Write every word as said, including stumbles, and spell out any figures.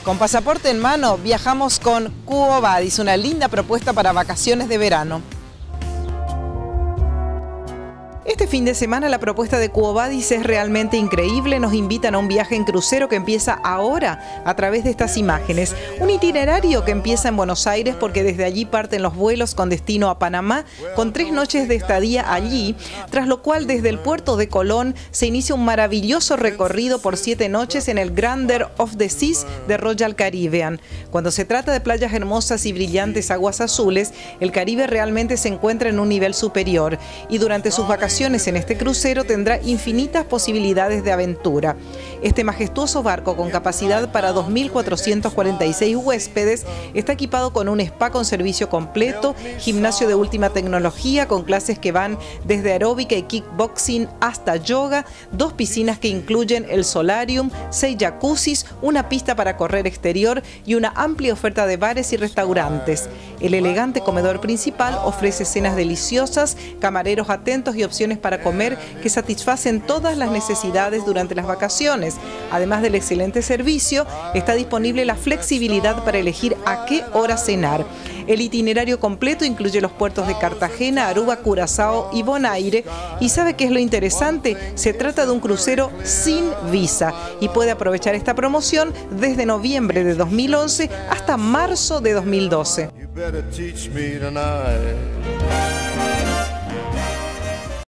Con pasaporte en mano, viajamos con Quo Vadis, una linda propuesta para vacaciones de verano. Este fin de semana la propuesta de Quo Vadis es realmente increíble. Nos invitan a un viaje en crucero que empieza ahora a través de estas imágenes. Un itinerario que empieza en Buenos Aires porque desde allí parten los vuelos con destino a Panamá con tres noches de estadía allí, tras lo cual desde el puerto de Colón se inicia un maravilloso recorrido por siete noches en el Grandeur of the Seas de Royal Caribbean. Cuando se trata de playas hermosas y brillantes aguas azules, el Caribe realmente se encuentra en un nivel superior y durante sus vacaciones en este crucero tendrá infinitas posibilidades de aventura. Este majestuoso barco con capacidad para dos mil cuatrocientos cuarenta y seis huéspedes está equipado con un spa con servicio completo, gimnasio de última tecnología con clases que van desde aeróbica y kickboxing hasta yoga, dos piscinas que incluyen el solarium, seis jacuzzis, una pista para correr exterior y una amplia oferta de bares y restaurantes. El elegante comedor principal ofrece cenas deliciosas, camareros atentos y opciones para comer que satisfacen todas las necesidades durante las vacaciones. Además del excelente servicio, está disponible la flexibilidad para elegir a qué hora cenar. El itinerario completo incluye los puertos de Cartagena, Aruba, Curazao y Bonaire. ¿Y sabe qué es lo interesante? Se trata de un crucero sin visa y puede aprovechar esta promoción desde noviembre de dos mil once hasta marzo de dos mil doce.